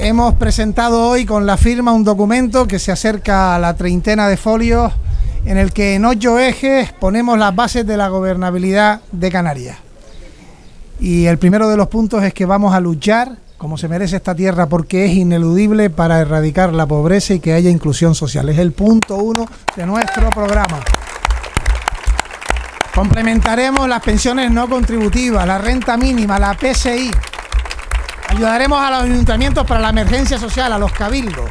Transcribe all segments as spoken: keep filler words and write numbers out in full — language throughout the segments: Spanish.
Hemos presentado hoy con la firma un documento que se acerca a la treintena de folios, en el que en ocho ejes ponemos las bases de la gobernabilidad de Canarias. Y el primero de los puntos es que vamos a luchar, como se merece esta tierra, porque es ineludible, para erradicar la pobreza y que haya inclusión social. Es el punto uno de nuestro programa. Complementaremos las pensiones no contributivas, la renta mínima, la P S I. Ayudaremos a los ayuntamientos para la emergencia social, a los cabildos.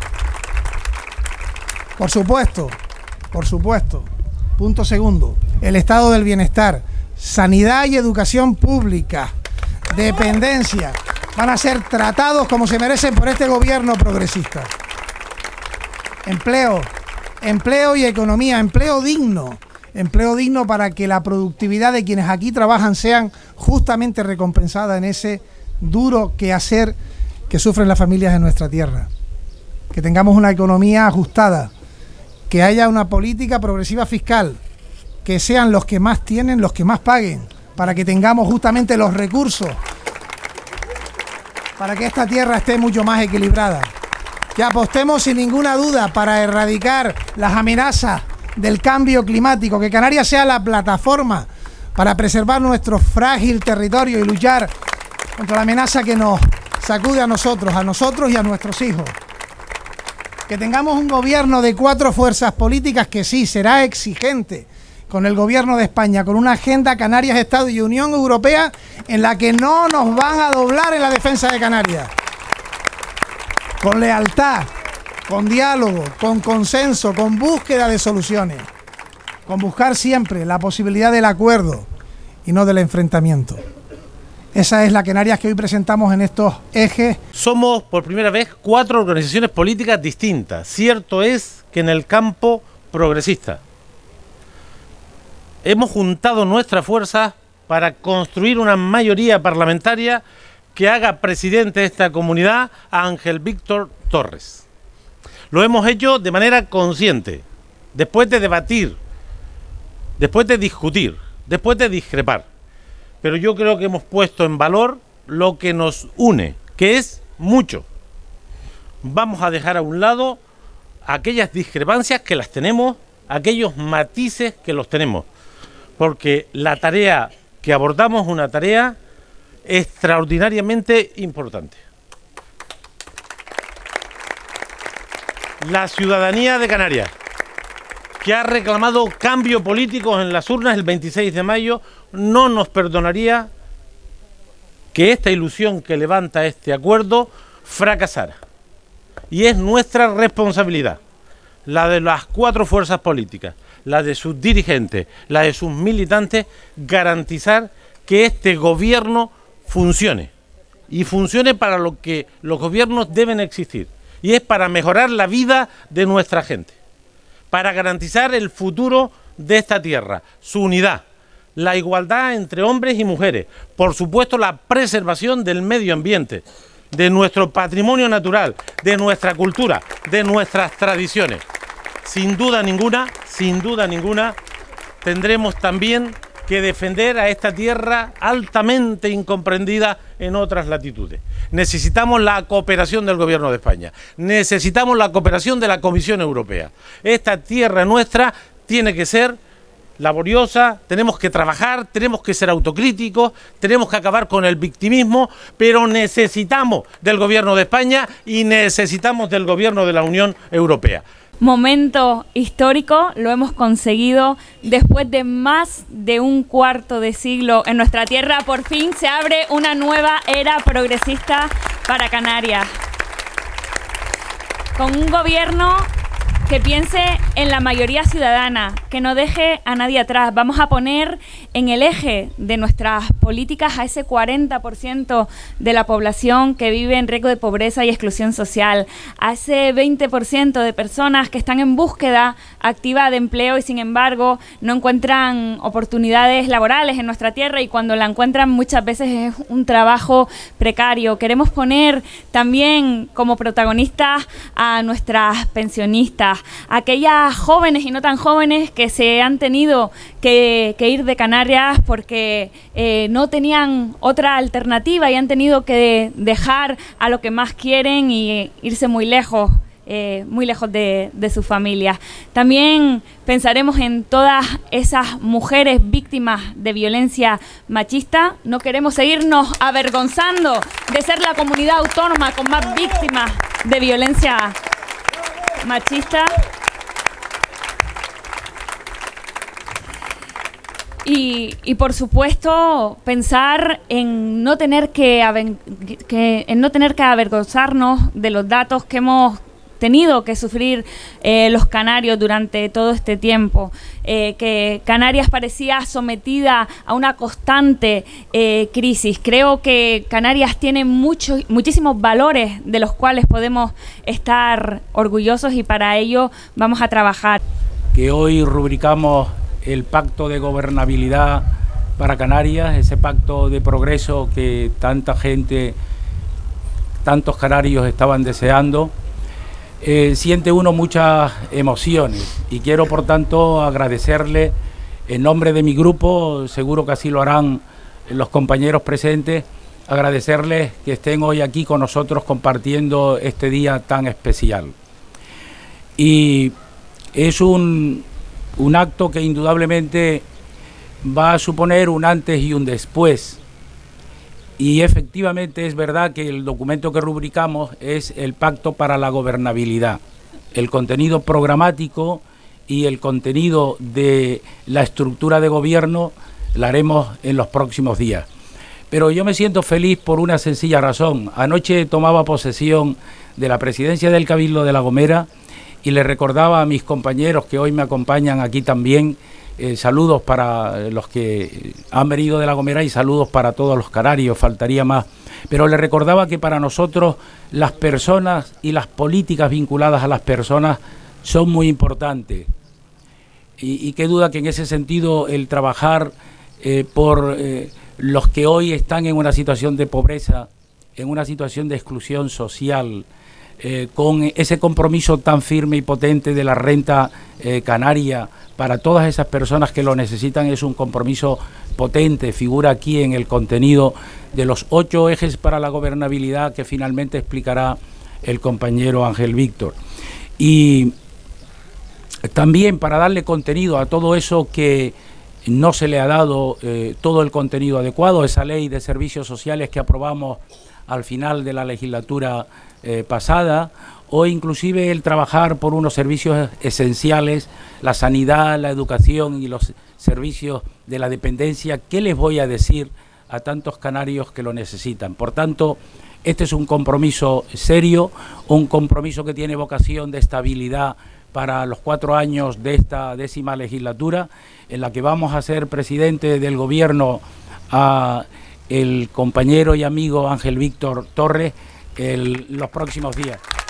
Por supuesto, por supuesto. Punto segundo, el estado del bienestar, sanidad y educación pública, dependencia, van a ser tratados como se merecen por este gobierno progresista. Empleo, empleo y economía, empleo digno, empleo digno para que la productividad de quienes aquí trabajan sean justamente recompensada en ese duro quehacer que sufren las familias de nuestra tierra. Que tengamos una economía ajustada, que haya una política progresiva fiscal, que sean los que más tienen los que más paguen, para que tengamos justamente los recursos para que esta tierra esté mucho más equilibrada. Que apostemos sin ninguna duda para erradicar las amenazas del cambio climático, que Canarias sea la plataforma para preservar nuestro frágil territorio y luchar contra la amenaza que nos sacude a nosotros, a nosotros y a nuestros hijos. Que tengamos un gobierno de cuatro fuerzas políticas que sí, será exigente con el gobierno de España, con una agenda Canarias, Estado y Unión Europea en la que no nos van a doblar en la defensa de Canarias. Con lealtad, con diálogo, con consenso, con búsqueda de soluciones, con buscar siempre la posibilidad del acuerdo y no del enfrentamiento. Esa es la Canarias que hoy presentamos en estos ejes. Somos por primera vez cuatro organizaciones políticas distintas. Cierto es que en el campo progresista hemos juntado nuestras fuerzas para construir una mayoría parlamentaria que haga presidente de esta comunidad a Ángel Víctor Torres. Lo hemos hecho de manera consciente, después de debatir, después de discutir, después de discrepar. Pero yo creo que hemos puesto en valor lo que nos une, que es mucho. Vamos a dejar a un lado aquellas discrepancias que las tenemos, aquellos matices que los tenemos, porque la tarea que abordamos es una tarea extraordinariamente importante. La ciudadanía de Canarias, que ha reclamado cambio político en las urnas el veintiséis de mayo, no nos perdonaría que esta ilusión que levanta este acuerdo fracasara. Y es nuestra responsabilidad, la de las cuatro fuerzas políticas, la de sus dirigentes, la de sus militantes, garantizar que este gobierno funcione. Y funcione para lo que los gobiernos deben existir. Y es para mejorar la vida de nuestra gente, para garantizar el futuro de esta tierra, su unidad, la igualdad entre hombres y mujeres, por supuesto la preservación del medio ambiente, de nuestro patrimonio natural, de nuestra cultura, de nuestras tradiciones. Sin duda ninguna, sin duda ninguna, tendremos también que defender a esta tierra altamente incomprendida en otras latitudes. Necesitamos la cooperación del Gobierno de España, necesitamos la cooperación de la Comisión Europea. Esta tierra nuestra tiene que ser laboriosa, tenemos que trabajar, tenemos que ser autocríticos, tenemos que acabar con el victimismo, pero necesitamos del Gobierno de España y necesitamos del Gobierno de la Unión Europea. Momento histórico, lo hemos conseguido después de más de un cuarto de siglo en nuestra tierra. Por fin se abre una nueva era progresista para Canarias, con un gobierno que piense en la mayoría ciudadana, que no deje a nadie atrás. Vamos a poner en el eje de nuestras políticas a ese cuarenta por ciento de la población que vive en riesgo de pobreza y exclusión social, a ese veinte por ciento de personas que están en búsqueda activa de empleo y sin embargo no encuentran oportunidades laborales en nuestra tierra, y cuando la encuentran muchas veces es un trabajo precario. Queremos poner también como protagonistas a nuestras pensionistas, todas, aquellas jóvenes y no tan jóvenes que se han tenido que, que ir de Canarias porque eh, no tenían otra alternativa y han tenido que dejar a lo que más quieren y irse muy lejos. Eh, muy lejos de, de sus familias. También pensaremos en todas esas mujeres víctimas de violencia machista. No queremos seguirnos avergonzando de ser la comunidad autónoma con más víctimas de violencia machista. Y, y por supuesto pensar en no tener que, que en no tener que avergonzarnos de los datos que hemos tenido que sufrir eh, los canarios durante todo este tiempo, eh, que Canarias parecía sometida a una constante eh, crisis. Creo que Canarias tiene mucho, muchísimos valores de los cuales podemos estar orgullosos y para ello vamos a trabajar. Que hoy rubricamos el pacto de gobernabilidad para Canarias, ese pacto de progreso que tanta gente, tantos canarios estaban deseando. Eh, siente uno muchas emociones y quiero por tanto agradecerle en nombre de mi grupo, seguro que así lo harán los compañeros presentes, agradecerles que estén hoy aquí con nosotros compartiendo este día tan especial. Y es un, un acto que indudablemente va a suponer un antes y un después. Y efectivamente es verdad que el documento que rubricamos es el Pacto para la Gobernabilidad. El contenido programático y el contenido de la estructura de gobierno la haremos en los próximos días. Pero yo me siento feliz por una sencilla razón. Anoche tomaba posesión de la presidencia del Cabildo de La Gomera y le recordaba a mis compañeros que hoy me acompañan aquí también, Eh, saludos para los que han venido de La Gomera y saludos para todos los canarios, faltaría más. Pero le recordaba que para nosotros las personas y las políticas vinculadas a las personas son muy importantes. Y, y qué duda que en ese sentido el trabajar eh, por eh, los que hoy están en una situación de pobreza, en una situación de exclusión social, eh, con ese compromiso tan firme y potente de la renta eh, canaria, para todas esas personas que lo necesitan, es un compromiso potente, figura aquí en el contenido de los ocho ejes para la gobernabilidad que finalmente explicará el compañero Ángel Víctor. Y también para darle contenido a todo eso que no se le ha dado eh, todo el contenido adecuado, esa ley de servicios sociales que aprobamos al final de la legislatura eh, pasada, o inclusive el trabajar por unos servicios esenciales, la sanidad, la educación y los servicios de la dependencia. ¿Qué les voy a decir a tantos canarios que lo necesitan? Por tanto, este es un compromiso serio, un compromiso que tiene vocación de estabilidad para los cuatro años de esta décima legislatura, en la que vamos a ser presidente del gobierno a el compañero y amigo Ángel Víctor Torres el, los próximos días.